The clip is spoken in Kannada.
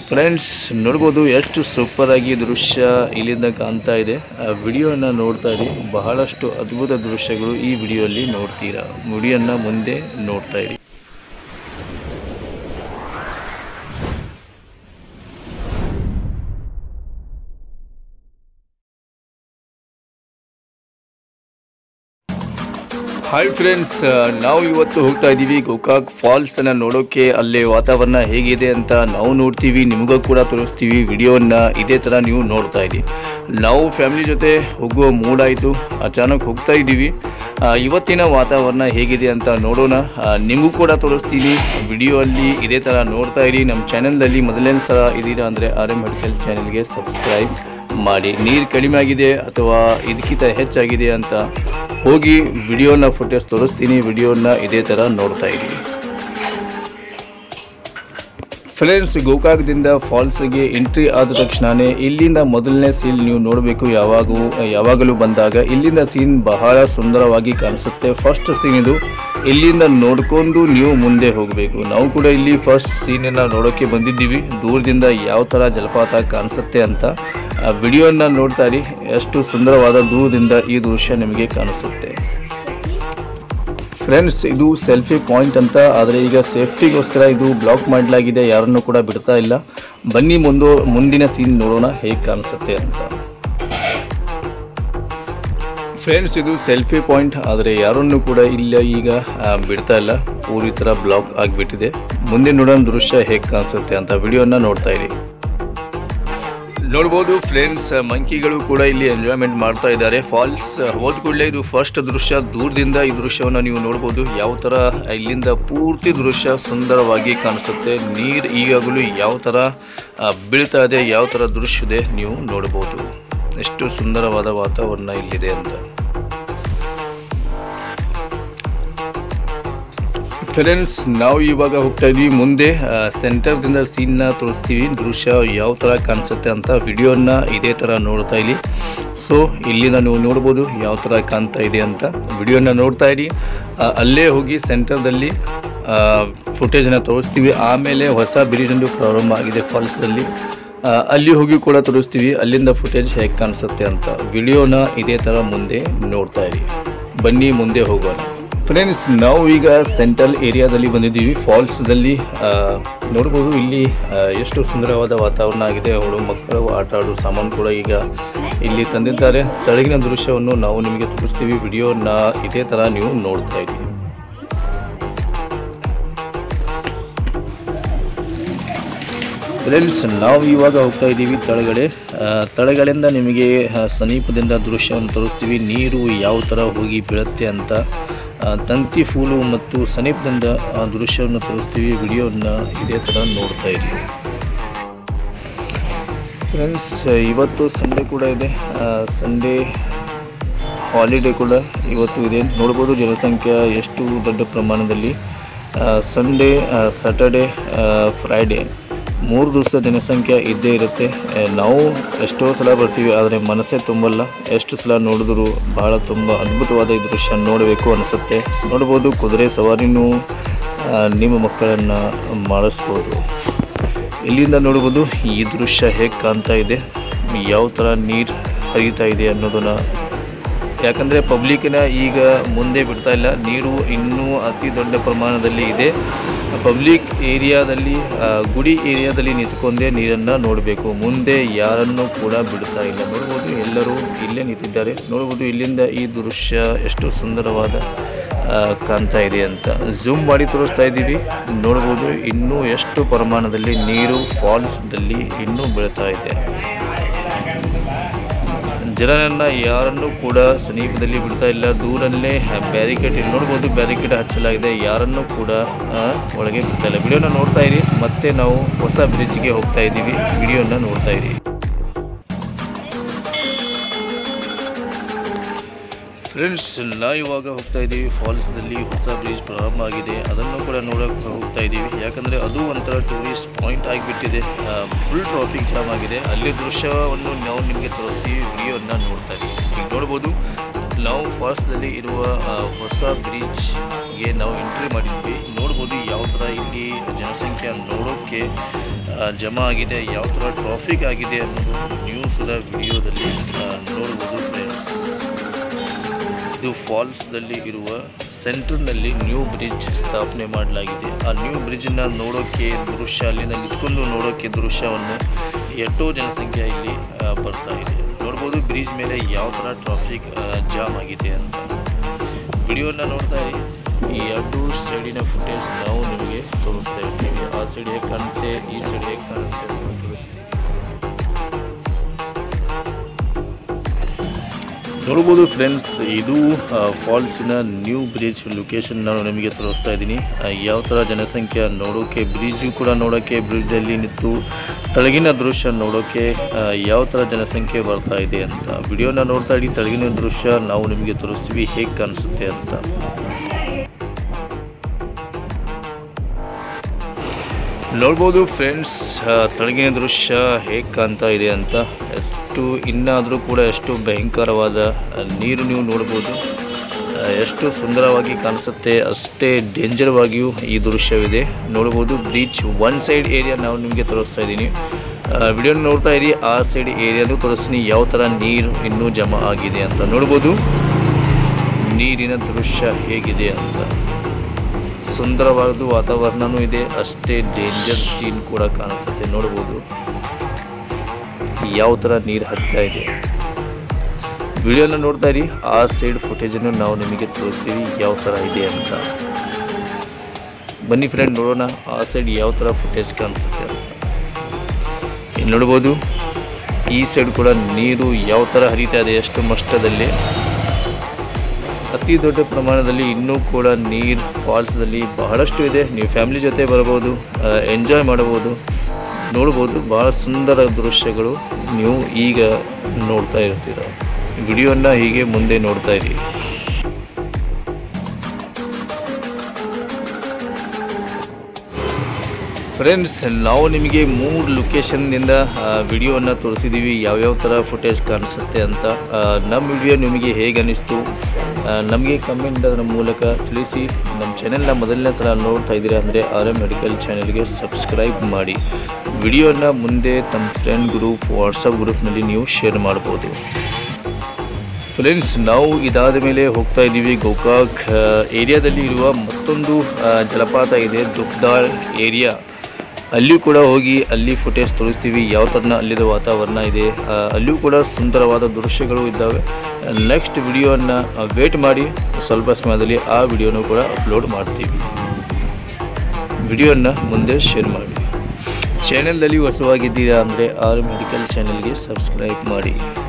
ಫ್ರೆಂಡ್ಸ್ ನೋಡ್ಬೋದು ಎಷ್ಟು ಸೂಪರ್ ಆಗಿ ದೃಶ್ಯ ಇಲ್ಲಿಂದ ಕಾಣ್ತಾ ಇದೆ. ವಿಡಿಯೋನ ನೋಡ್ತಾ ಇರಿ, ಬಹಳಷ್ಟು ಅದ್ಭುತ ದೃಶ್ಯಗಳು ಈ ವಿಡಿಯೋಲ್ಲಿ ನೋಡ್ತೀರಾ. ವಿಡಿಯೋನ ಮುಂದೆ ನೋಡ್ತಾ ಇರಿ. ಹಾಯ್ ಫ್ರೆಂಡ್ಸ್, ನಾವು ಇವತ್ತು ಹೋಗ್ತಾ ಇದ್ದೀವಿ ಗೋಕಾಕ್ ಫಾಲ್ಸನ್ನು ನೋಡೋಕ್ಕೆ. ಅಲ್ಲಿ ವಾತಾವರಣ ಹೇಗಿದೆ ಅಂತ ನಾವು ನೋಡ್ತೀವಿ, ನಿಮಗೂ ಕೂಡ ತೋರಿಸ್ತೀವಿ. ವಿಡಿಯೋನ ಇದೇ ಥರ ನೀವು ನೋಡ್ತಾ ಇದ್ದೀವಿ. ನಾವು ಫ್ಯಾಮಿಲಿ ಜೊತೆ ಹೋಗುವ ಮೂಡಾಯಿತು, ಅಚಾನಕ್ ಹೋಗ್ತಾ ಇದ್ದೀವಿ. ಇವತ್ತಿನ ವಾತಾವರಣ ಹೇಗಿದೆ ಅಂತ ನೋಡೋಣ, ನಿಮಗೂ ಕೂಡ ತೋರಿಸ್ತೀನಿ. ವಿಡಿಯೋ ಅಲ್ಲಿ ಇದೇ ಥರ ನೋಡ್ತಾ ಇರಿ. ನಮ್ಮ ಚಾನಲ್ನಲ್ಲಿ ಮೊದಲನೇ ಸಲ ಇದ್ದೀರಾ ಅಂದರೆ RM ಮೆಡಿಕಲ್ ಚಾನಲ್ಗೆ ಸಬ್ಸ್ಕ್ರೈಬ್ ಮಾಡಿ. ನೀರು ಕಡಿಮೆ ಆಗಿದೆ ಅಥವಾ ಇದಕ್ಕಿಂತ ಹೆಚ್ಚಾಗಿದೆ ಅಂತ ಹೋಗಿ ವಿಡಿಯೋನ ಫುಟೇಜ್ ತೋರಿಸ್ತೀನಿ. ವಿಡಿಯೋನ ಇದೇ ಥರ ನೋಡ್ತಾ ಇದ್ದೀನಿ. ಫ್ರೆಂಡ್ಸ್, ಗೋಕಾಕ್ದಿಂದ ಫಾಲ್ಸ್ಗೆ ಎಂಟ್ರಿ ಆದ ತಕ್ಷಣವೇ ಇಲ್ಲಿಂದ ಮೊದಲನೇ ಸೀನ್ ನೀವು ನೋಡಬೇಕು. ಯಾವಾಗಲೂ ಬಂದಾಗ ಇಲ್ಲಿಂದ ಸೀನ್ ಬಹಳ ಸುಂದರವಾಗಿ ಕಾಣಿಸುತ್ತೆ. ಫಸ್ಟ್ ಸೀನ್ ಇದು, ಇಲ್ಲಿಂದ ನೋಡ್ಕೊಂಡು ನೀವು ಮುಂದೆ ಹೋಗಬೇಕು. ನಾವು ಕೂಡ ಇಲ್ಲಿ ಫಸ್ಟ್ ಸೀನನ್ನು ನೋಡೋಕ್ಕೆ ಬಂದಿದ್ದೀವಿ. ದೂರದಿಂದ ಯಾವ ಥರ ಜಲಪಾತ ಕಾಣಿಸುತ್ತೆ ಅಂತ ವಿಡಿಯೋನ ನೋಡ್ತಾ ಇರಿ. ಎಷ್ಟು ಸುಂದರವಾದ ದೂರದಿಂದ ಈ ದೃಶ್ಯ ನಿಮಗೆ ಕಾಣಿಸುತ್ತೆ. ಫ್ರೆಂಡ್ಸ್, ಇದು ಸೆಲ್ಫಿ ಪಾಯಿಂಟ್ ಅಂತ, ಆದರೆ ಈಗ ಸೇಫ್ಟಿಗೋಸ್ಕರ ಇದು ಬ್ಲಾಕ್ ಮಾಡಲಾಗಿದೆ, ಯಾರನ್ನು ಕೂಡ ಬಿಡ್ತಾ ಇಲ್ಲ. ಬನ್ನಿ ಮುಂದಿನ ಸೀನ್ ನೋಡೋಣ ಹೇಗೆ ಕಾಣಿಸುತ್ತೆ ಅಂತ. ಫ್ರೆಂಡ್ಸ್, ಇದು ಸೆಲ್ಫಿ ಪಾಯಿಂಟ್, ಆದರೆ ಯಾರನ್ನು ಕೂಡ ಇಲ್ಲ ಈಗ ಬಿಡ್ತಾ ಇಲ್ಲ. ಪೂರಿ ಥರ ಬ್ಲಾಕ್ ಆಗಿಬಿಟ್ಟಿದೆ. ಮುಂದೆ ನೋಡೋಣ ದೃಶ್ಯ ಹೇಗೆ ಕಾಣಿಸುತ್ತೆ ಅಂತ. ವಿಡಿಯೋನ ನೋಡ್ತಾ ಇರಿ. ನೋಡ್ಬೋದು ಫ್ರೆಂಡ್ಸ್, ಮಂಕಿಗಳು ಕೂಡ ಇಲ್ಲಿ ಎಂಜಾಯ್ಮೆಂಟ್ ಮಾಡ್ತಾ ಇದ್ದಾರೆ. ಫಾಲ್ಸ್ ಹೋದ ಕೂಡಲೇ ಇದು ಫಸ್ಟ್ ದೃಶ್ಯ. ದೂರದಿಂದ ಈ ದೃಶ್ಯವನ್ನು ನೀವು ನೋಡ್ಬೋದು. ಯಾವ ಥರ ಇಲ್ಲಿಂದ ಪೂರ್ತಿ ದೃಶ್ಯ ಸುಂದರವಾಗಿ ಕಾಣಿಸುತ್ತೆ. ನೀರು ಈಗಾಗಲೂ ಯಾವ ಥರ ಬೀಳ್ತಾ ಇದೆ, ಯಾವ ಥರ ದೃಶ್ಯ ಇದೆ ನೀವು ನೋಡ್ಬೋದು. ಎಷ್ಟು ಸುಂದರವಾದ ವಾತಾವರಣ ಇಲ್ಲಿದೆ ಅಂತ. ಫ್ರೆಂಡ್ಸ್, ನಾವು ಇವಾಗ ಹೋಗ್ತಾ ಇದ್ವಿ ಮುಂದೆ. ಸೆಂಟರ್ದಿಂದ ಸೀನ್ನ ತೋರಿಸ್ತೀವಿ, ದೃಶ್ಯ ಯಾವ ಥರ ಕಾಣಿಸುತ್ತೆ ಅಂತ. ವಿಡಿಯೋನ ಇದೇ ಥರ ನೋಡ್ತಾ ಇಲ್ಲಿ. ಸೊ ಇಲ್ಲಿಂದ ನೀವು ನೋಡ್ಬೋದು ಯಾವ ಥರ ಕಾಣ್ತಾ ಇದೆ ಅಂತ. ವಿಡಿಯೋನ ನೋಡ್ತಾ ಇರಿ. ಅಲ್ಲೇ ಹೋಗಿ ಸೆಂಟರ್ದಲ್ಲಿ ಫುಟೇಜನ್ನು ತೋರಿಸ್ತೀವಿ. ಆಮೇಲೆ ಹೊಸ ಬ್ರಿಡ್ಜ್ ಒಂದು ಪ್ರಾರಂಭ ಆಗಿದೆ ಫಾಲ್ಸಲ್ಲಿ, ಅಲ್ಲಿ ಹೋಗಿ ಕೂಡ ತೋರಿಸ್ತೀವಿ. ಅಲ್ಲಿಂದ ಫುಟೇಜ್ ಹೇಗೆ ಕಾಣಿಸುತ್ತೆ ಅಂತ. ವಿಡಿಯೋನ ಇದೇ ಥರ ಮುಂದೆ ನೋಡ್ತಾ ಇರಿ. ಬನ್ನಿ ಮುಂದೆ ಹೋಗೋಣ. ಫ್ರೆಂಡ್ಸ್, ನಾವು ಈಗ ಸೆಂಟ್ರಲ್ ಏರಿಯಾದಲ್ಲಿ ಬಂದಿದ್ದೀವಿ. ಫಾಲ್ಸ್ದಲ್ಲಿ ನೋಡ್ಬೋದು ಇಲ್ಲಿ ಎಷ್ಟು ಸುಂದರವಾದ ವಾತಾವರಣ ಆಗಿದೆ. ಅವಳು ಮಕ್ಕಳು ಆಟ ಆಡೋ ಸಾಮಾನು ಕೂಡ ಈಗ ಇಲ್ಲಿ ತಂದಿದ್ದಾರೆ. ತಳಗಿನ ದೃಶ್ಯವನ್ನು ನಾವು ನಿಮಗೆ ತೋರಿಸ್ತೀವಿ. ವಿಡಿಯೋನ ಇದೇ ಥರ ನೀವು ನೋಡ್ತಾ ಇದ್ದೀವಿ. ಫ್ರೆಂಡ್ಸ್, ನಾವು ಇವಾಗ ಹೋಗ್ತಾ ಇದ್ದೀವಿ ತಳಗಡೆಯಿಂದ ನಿಮಗೆ ಸಮೀಪದಿಂದ ದೃಶ್ಯವನ್ನು ತೋರಿಸ್ತೀವಿ. ನೀರು ಯಾವ ಥರ ಹೋಗಿ ಬೀಳುತ್ತೆ ಅಂತ. ತಂತಿ ಫೂಲು ಮತ್ತು ಸಮೀಪದಿಂದ ದೃಶ್ಯವನ್ನು ತೋರಿಸ್ತೀವಿ. ವಿಡಿಯೋನ ಇದೇ ಥರ ನೋಡ್ತಾ ಇದ್ದೀವಿ. ಫ್ರೆಂಡ್ಸ್, ಇವತ್ತು ಸಂಡೇ ಕೂಡ ಇದೆ. ಸಂಡೇ ಹಾಲಿಡೇ ಕೂಡ ಇವತ್ತು ಇದೆ. ನೋಡ್ಬೋದು ಜನಸಂಖ್ಯೆ ಎಷ್ಟು ದೊಡ್ಡ ಪ್ರಮಾಣದಲ್ಲಿ. ಸಂಡೇ, ಸ್ಯಾಟರ್ಡೇ, ಫ್ರೈಡೇ 3 ದಿವಸ ಜನಸಂಖ್ಯೆ ಇದ್ದೇ ಇರುತ್ತೆ. ನಾವು ಎಷ್ಟೋ ಸಲ ಬರ್ತೀವಿ, ಆದರೆ ಮನಸ್ಸೇ ತುಂಬಲ್ಲ. ಎಷ್ಟು ಸಲ ನೋಡಿದ್ರು ಬಹಳ ತುಂಬ ಅದ್ಭುತವಾದ ಈ ದೃಶ್ಯ ನೋಡಬೇಕು ಅನಿಸುತ್ತೆ. ನೋಡ್ಬೋದು ಕುದುರೆ ಸವಾರಿನೂ ನಿಮ್ಮ ಮಕ್ಕಳನ್ನು ಮಾಡಿಸ್ಬೋದು. ಇಲ್ಲಿಂದ ನೋಡ್ಬೋದು ಈ ದೃಶ್ಯ ಹೇಗೆ ಕಾಣ್ತಾ ಇದೆ, ಯಾವ ಥರ ನೀರು ಹರಿತಾ ಇದೆ ಅನ್ನೋದನ್ನು. ಯಾಕಂದರೆ ಪಬ್ಲಿಕ್ಕಿನ ಈಗ ಮುಂದೆ ಬಿಡ್ತಾ ಇಲ್ಲ. ನೀರು ಇನ್ನೂ ಅತಿ ದೊಡ್ಡ ಪ್ರಮಾಣದಲ್ಲಿ ಇದೆ. ಪಬ್ಲಿಕ್ ಏರಿಯಾದಲ್ಲಿ, ಗುಡಿ ಏರಿಯಾದಲ್ಲಿ ನಿಂತ್ಕೊಂಡೇ ನೀರನ್ನು ನೋಡಬೇಕು. ಮುಂದೆ ಯಾರನ್ನು ಕೂಡ ಬಿಡ್ತಾ ಇಲ್ಲ. ನೋಡ್ಬೋದು ಎಲ್ಲರೂ ಇಲ್ಲೇ ನಿಂತಿದ್ದಾರೆ. ನೋಡ್ಬೋದು ಇಲ್ಲಿಂದ ಈ ದೃಶ್ಯ ಎಷ್ಟು ಸುಂದರವಾದ ಕಾಣ್ತಾ ಇದೆ ಅಂತ. ಝೂಮ್ ಮಾಡಿ ತೋರಿಸ್ತಾ ಇದ್ದೀವಿ. ನೋಡ್ಬೋದು ಇನ್ನೂ ಎಷ್ಟು ಪ್ರಮಾಣದಲ್ಲಿ ನೀರು ಫಾಲ್ಸ್ದಲ್ಲಿ ಇನ್ನೂ ಬೀಳ್ತಾ ಇದೆ. ಜನರನ್ನು ಯಾರನ್ನು ಕೂಡ ಸಮೀಪದಲ್ಲಿ ಬಿಡ್ತಾ ಇಲ್ಲ. ದೂರಲ್ಲೇ ಬ್ಯಾರಿಕೇಡ್ ನೋಡ್ಬೋದು, ಬ್ಯಾರಿಕೇಡ್ ಹಚ್ಚಲಾಗಿದೆ. ಯಾರನ್ನು ಕೂಡ ಒಳಗೆ ಬಿಡ್ತಾ ಇಲ್ಲ. ವಿಡಿಯೋನ ನೋಡ್ತಾ ಇರಿ. ಮತ್ತೆ ನಾವು ಹೊಸ ಬ್ರಿಡ್ಜ್ಗೆ ಹೋಗ್ತಾ ಇದ್ದೀವಿ. ವಿಡಿಯೋನ ನೋಡ್ತಾ ಇರಿ. ಫ್ರೆಂಡ್ಸ್, ನಾವು ಇವಾಗ ಹೋಗ್ತಾ ಇದ್ದೀವಿ ಫಾಲ್ಸ್ದಲ್ಲಿ. ಹೊಸ ಬ್ರಿಡ್ಜ್ ಪ್ರಾರಂಭ ಆಗಿದೆ, ಅದನ್ನು ಕೂಡ ನೋಡೋಕೆ ಹೋಗ್ತಾ ಇದ್ದೀವಿ. ಯಾಕಂದರೆ ಅದು ಒಂಥರ ಟೂರಿಸ್ಟ್ ಪಾಯಿಂಟ್ ಆಗಿಬಿಟ್ಟಿದೆ. ಫುಲ್ ಟ್ರಾಫಿಕ್ ಜಾಮ್ ಆಗಿದೆ. ಅಲ್ಲಿ ದೃಶ್ಯವನ್ನು ನಾವು ನಿಮಗೆ ತೋರಿಸಿ ವಿಡಿಯೋನ ನೋಡ್ತಾ ಇದ್ದೀವಿ. ಈಗ ನೋಡ್ಬೋದು ನಾವು ಫಾಲ್ಸ್ದಲ್ಲಿ ಇರುವ ಹೊಸ ಬ್ರಿಡ್ಜ್ಗೆ ನಾವು ಎಂಟ್ರಿ ಮಾಡಿದ್ವಿ. ನೋಡ್ಬೋದು ಯಾವ ಥರ ಇಲ್ಲಿ ಜನಸಂಖ್ಯೆ ನೋಡೋಕ್ಕೆ ಜಮಾ ಆಗಿದೆ, ಯಾವ ಥರ ಟ್ರಾಫಿಕ್ ಆಗಿದೆ ಅನ್ನೋದು ನ್ಯೂಸ್ದ ವಿಡಿಯೋದಲ್ಲಿ ನೋಡ್ಬೋದು ಫ್ರೆಂಡ್ಸ್. ಇದು ಫಾಲ್ಸ್ದಲ್ಲಿ ಇರುವ ಸೆಂಟರ್ನಲ್ಲಿ ನ್ಯೂ ಬ್ರಿಡ್ಜ್ ಸ್ಥಾಪನೆ ಮಾಡಲಾಗಿದೆ. ಆ ನ್ಯೂ ಬ್ರಿಡ್ಜನ್ನು ನೋಡೋಕ್ಕೆ ದೃಶ್ಯ, ಅಲ್ಲಿಂದ ನಿಂತ್ಕೊಂಡು ನೋಡೋಕ್ಕೆ ದೃಶ್ಯವನ್ನು ಎಷ್ಟೋ ಜನಸಂಖ್ಯೆ ಇಲ್ಲಿ ಬರ್ತಾ ಇದೆ. ನೋಡ್ಬೋದು ಬ್ರಿಡ್ಜ್ ಮೇಲೆ ಯಾವ ಥರ ಟ್ರಾಫಿಕ್ ಜಾಮ್ ಆಗಿದೆ ಅಂತ. ವಿಡಿಯೋನ ನೋಡ್ತಾ ಇರಿ. ಈ ಎರಡು ಸೈಡಿನ ಫುಟೇಜ್ ನಾವು ನಿಮಗೆ ತೋರಿಸ್ತಾ ಇರ್ತೀವಿ. ಆ ಸೈಡ್ ಹೇಗೆ ಕಾಣುತ್ತೆ, ಈ ಸೈಡ್ ಹೇಗೆ ಕಾಣುತ್ತೆ ಅಂತ ತೋರಿಸ್ತೀವಿ. ನೋಡ್ಬೋದು ಫ್ರೆಂಡ್ಸ್, ಇದು ಫಾಲ್ಸಿನ ನ್ಯೂ ಬ್ರಿಡ್ಜ್ ಲೊಕೇಶನ್ ನಾನು ನಿಮಗೆ ತೋರಿಸ್ತಾ ಇದ್ದೀನಿ. ಯಾವ ಥರ ಜನಸಂಖ್ಯೆ ನೋಡೋಕ್ಕೆ, ಬ್ರಿಡ್ಜು ಕೂಡ ನೋಡೋಕ್ಕೆ, ಬ್ರಿಡ್ಜಲ್ಲಿ ನಿಂತು ತಳಗಿನ ದೃಶ್ಯ ನೋಡೋಕ್ಕೆ ಯಾವ ಥರ ಜನಸಂಖ್ಯೆ ಬರ್ತಾ ಇದೆ ಅಂತ. ವಿಡಿಯೋನ ನೋಡ್ತಾ ಇಡಿ. ತಳಗಿನ ದೃಶ್ಯ ನಾವು ನಿಮಗೆ ತೋರಿಸ್ತೀವಿ ಹೇಗೆ ಕಾಣಿಸುತ್ತೆ ಅಂತ. ನೋಡ್ಬೋದು ಫ್ರೆಂಡ್ಸ್, ತಳಗಿನ ದೃಶ್ಯ ಹೇಗೆ ಕಾಣ್ತಾ ಇದೆ ಅಂತ. ಎಷ್ಟು ಇನ್ನಾದರೂ ಕೂಡ ಎಷ್ಟು ಭಯಂಕರವಾದ ನೀರು ನೀವು ನೋಡ್ಬೋದು. ಎಷ್ಟು ಸುಂದರವಾಗಿ ಕಾಣಿಸುತ್ತೆ, ಅಷ್ಟೇ ಡೇಂಜರ್ವಾಗಿಯೂ ಈ ದೃಶ್ಯವಿದೆ. ನೋಡ್ಬೋದು ಬ್ರಿಡ್ಜ್ ಒನ್ ಸೈಡ್ ಏರಿಯಾ ನಾವು ನಿಮಗೆ ತೋರಿಸ್ತಾ ಇದ್ದೀನಿ. ವಿಡಿಯೋನ ನೋಡ್ತಾ ಇರಿ. ಆ ಸೈಡ್ ಏರಿಯಾನು ತೋರಿಸ್ತೀನಿ ಯಾವ ಥರ ನೀರು ಇನ್ನೂ ಜಮಾ ಆಗಿದೆ ಅಂತ. ನೋಡ್ಬೋದು ನೀರಿನ ದೃಶ್ಯ ಹೇಗಿದೆ ಅಂತ. ಸುಂದರವಾದ ವಾತಾವರಣನೂ ಇದೆ, ಅಷ್ಟೇ ಡೇಂಜರ್ ಸೀನ್ ಕೂಡ ಕಾಣಿಸುತ್ತೆ. ನೋಡ್ಬೋದು ಯಾವ ಥರ ನೀರು ಹರಿತಾ ಇದೆ. ವಿಡಿಯೋನ ನೋಡ್ತಾ ಇರಿ. ಆ ಸೈಡ್ ಫುಟೇಜನ್ನು ನಾವು ನಿಮಗೆ ತೋರಿಸ್ತೀವಿ ಯಾವ ಥರ ಇದೆ ಅಂತ. ಬನ್ನಿ ಫ್ರೆಂಡ್, ನೋಡೋಣ ಆ ಸೈಡ್ ಯಾವ ಥರ ಫುಟೇಜ್ ಕಾಣಿಸುತ್ತೆ ಅಂತ. ಇಲ್ಲಿ ನೋಡ್ಬೋದು ಈ ಸೈಡ್ ಕೂಡ ನೀರು ಯಾವ ಥರ ಹರಿತಾ ಇದೆ, ಎಷ್ಟು ಮಟ್ಟದಲ್ಲಿ. ಅತಿ ದೊಡ್ಡ ಪ್ರಮಾಣದಲ್ಲಿ ಇನ್ನೂ ಕೂಡ ನೀರು ಫಾಲ್ಸ್ದಲ್ಲಿ ಬಹಳಷ್ಟು ಇದೆ. ನೀವು ಫ್ಯಾಮಿಲಿ ಜೊತೆ ಬರ್ಬೋದು, ಎಂಜಾಯ್ ಮಾಡ್ಬೋದು. ನೋಡ್ಬೋದು ಭಾಳ ಸುಂದರ ದೃಶ್ಯಗಳು ನೀವು ಈಗ ನೋಡ್ತಾ ಇರ್ತೀರ. ವಿಡಿಯೋನ ಹೀಗೆ ಮುಂದೆ ನೋಡ್ತಾ ಇರಿ. ಫ್ರೆಂಡ್ಸ್, ನಾವು ನಿಮಗೆ 3 ಲೊಕೇಶನ್ನಿಂದ ವಿಡಿಯೋವನ್ನು ತೋರಿಸಿದ್ದೀವಿ, ಯಾವ್ಯಾವ ಥರ ಫುಟೇಜ್ ಕಾಣಿಸುತ್ತೆ ಅಂತ. ನಮ್ಮ ವಿಡಿಯೋ ನಿಮಗೆ ಹೇಗೆ ಅನ್ನಿಸ್ತು ನಮಗೆ ಕಮೆಂಟ್ ಅದರ ಮೂಲಕ ತಿಳಿಸಿ. ನಮ್ಮ ಚಾನೆಲ್ನ ಮೊದಲನೇ ಸಲ ನೋಡ್ತಾ ಇದ್ದೀರಾ ಅಂದರೆ RM ಮೆಡಿಕಲ್ ಚಾನೆಲ್ಗೆ ಸಬ್ಸ್ಕ್ರೈಬ್ ಮಾಡಿ. ವಿಡಿಯೋನ ಮುಂದೆ ತಮ್ಮ ಫ್ರೆಂಡ್ ಗ್ರೂಪ್, ವಾಟ್ಸಪ್ ಗ್ರೂಪ್ನಲ್ಲಿ ನೀವು ಶೇರ್ ಮಾಡ್ಬೋದು. ಫ್ರೆಂಡ್ಸ್, ನಾವು ಇದಾದ ಮೇಲೆ ಹೋಗ್ತಾ ಇದ್ದೀವಿ ಗೋಕಾಕ್ ಏರಿಯಾದಲ್ಲಿ ಇರುವ ಮತ್ತೊಂದು ಜಲಪಾತ ಇದೆ, ದುಗ್ದಾಳ್ ಏರಿಯಾ. ಅಲ್ಲಿಯೂ ಕೂಡ ಹೋಗಿ ಅಲ್ಲಿ ಫುಟೇಜ್ ತೋರಿಸ್ತೀವಿ ಯಾವ ಥರ ಅಲ್ಲಿದ ವಾತಾವರಣ ಇದೆ. ಅಲ್ಲಿಯೂ ಕೂಡ ಸುಂದರವಾದ ದೃಶ್ಯಗಳು ಇದ್ದಾವೆ. ನೆಕ್ಸ್ಟ್ ವಿಡಿಯೋನ ವೇಟ್ ಮಾಡಿ, ಸ್ವಲ್ಪ ಸಮಯದಲ್ಲಿ ಆ ವಿಡಿಯೋನೂ ಕೂಡ ಅಪ್ಲೋಡ್ ಮಾಡ್ತೀವಿ. ವಿಡಿಯೋನ ಮುಂದೆ ಶೇರ್ ಮಾಡಿ. ಚಾನೆಲ್ನಲ್ಲಿ ಹೊಸವಾಗಿದ್ದೀರಾ ಅಂದರೆ RM ಮೆಡಿಕಲ್ ಚಾನೆಲ್ಗೆ ಸಬ್ಸ್ಕ್ರೈಬ್ ಮಾಡಿ.